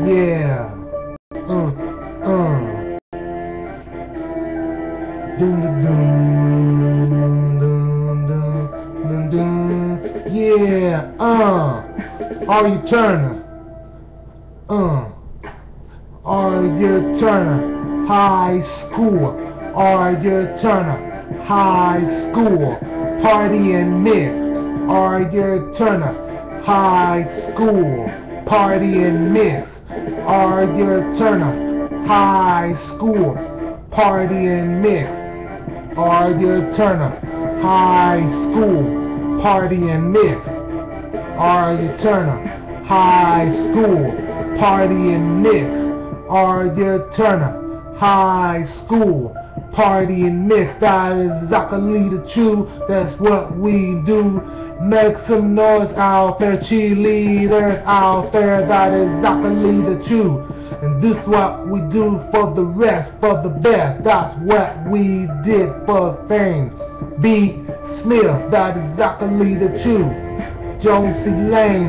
Yeah. Dun dun dun dun dun dun. Yeah. Are you Turner? Are you Turner? High school. Are you Turner? High school. Party and mix. Are you Turner? High school. Party and mix. Are you Turner? High school. Party and mix. Are you Turner? High school. Party and mix. Are you Turner? High school. Party and mix. Are you Turner? High school. Party and mix. That is exactly the truth. That's what we do. Make some noise out there, cheerleaders out there. That is exactly the truth. And this what we do for the rest, for the best. That's what we did for things. B. Smith, that is exactly the truth. Jonesy Lane,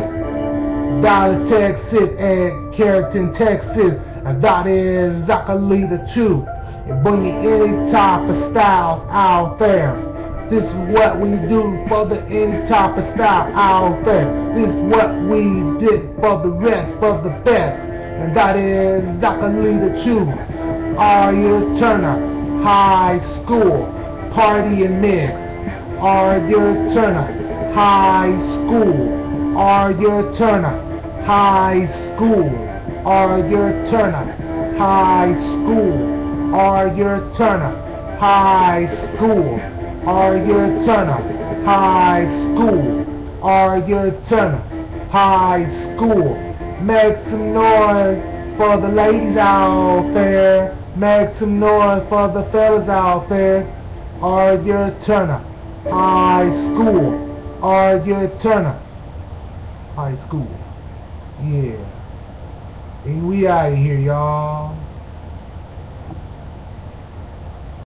Dallas, Texas, and Carrollton, Texas. And that is exactly the truth. And bring you any type of style out there. This is what we do for the any type of style out there. This is what we did for the rest, for the best. And that is exactly the truth. Are you Turner? High school. Party and mix. Are you Turner? High school. Are you Turner? High school. Are you Turner? High school. Are you Turner? High school. Are you Turner? High school. Are you Turner? High school. Make some noise for the ladies out there. Make some noise for the fellas out there. Are you Turner? High school. Are you Turner? High school. Yeah. And we out of here, y'all.